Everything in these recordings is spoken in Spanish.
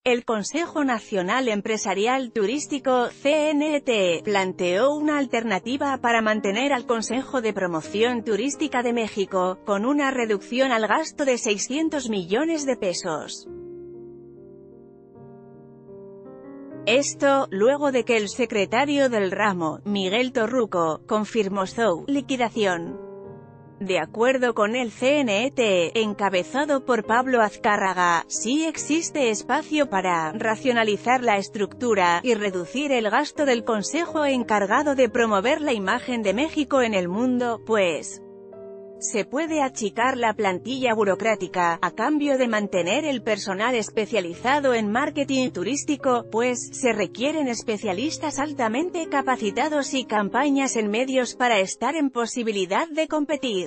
El Consejo Nacional Empresarial Turístico, CNT, planteó una alternativa para mantener al Consejo de Promoción Turística de México, con una reducción al gasto de 600 millones de pesos. Esto, luego de que el secretario del ramo, Miguel Torruco, confirmó su liquidación. De acuerdo con el CNT, encabezado por Pablo Azcárraga, sí existe espacio para racionalizar la estructura y reducir el gasto del Consejo encargado de promover la imagen de México en el mundo, pues se puede achicar la plantilla burocrática, a cambio de mantener el personal especializado en marketing turístico, pues se requieren especialistas altamente capacitados y campañas en medios para estar en posibilidad de competir.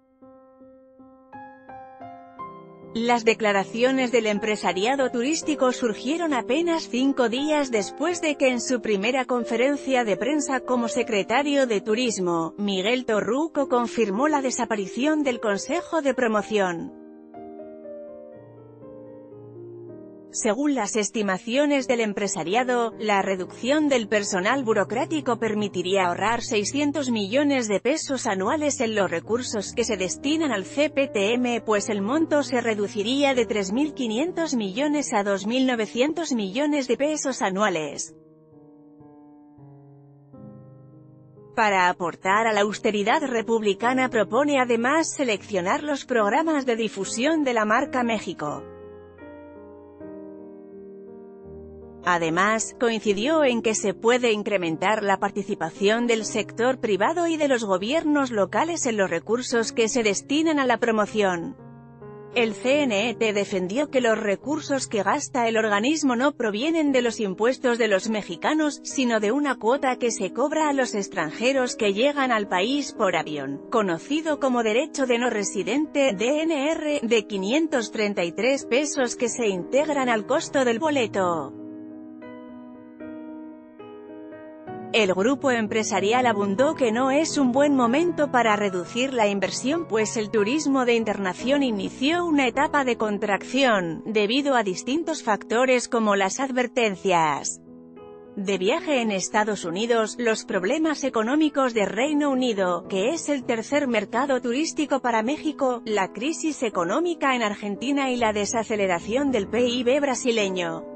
Las declaraciones del empresariado turístico surgieron apenas 5 días después de que en su primera conferencia de prensa como secretario de Turismo, Miguel Torruco confirmó la desaparición del Consejo de Promoción. Según las estimaciones del empresariado, la reducción del personal burocrático permitiría ahorrar 600 millones de pesos anuales en los recursos que se destinan al CPTM, pues el monto se reduciría de 3.500 millones a 2.900 millones de pesos anuales. Para aportar a la austeridad republicana propone además seleccionar los programas de difusión de la marca México. Además, coincidió en que se puede incrementar la participación del sector privado y de los gobiernos locales en los recursos que se destinan a la promoción. El CNT defendió que los recursos que gasta el organismo no provienen de los impuestos de los mexicanos, sino de una cuota que se cobra a los extranjeros que llegan al país por avión, conocido como derecho de no residente, DNR, de 533 pesos que se integran al costo del boleto. El grupo empresarial abundó que no es un buen momento para reducir la inversión, pues el turismo de internación inició una etapa de contracción, debido a distintos factores como las advertencias de viaje en Estados Unidos, los problemas económicos de Reino Unido, que es el tercer mercado turístico para México, la crisis económica en Argentina y la desaceleración del PIB brasileño.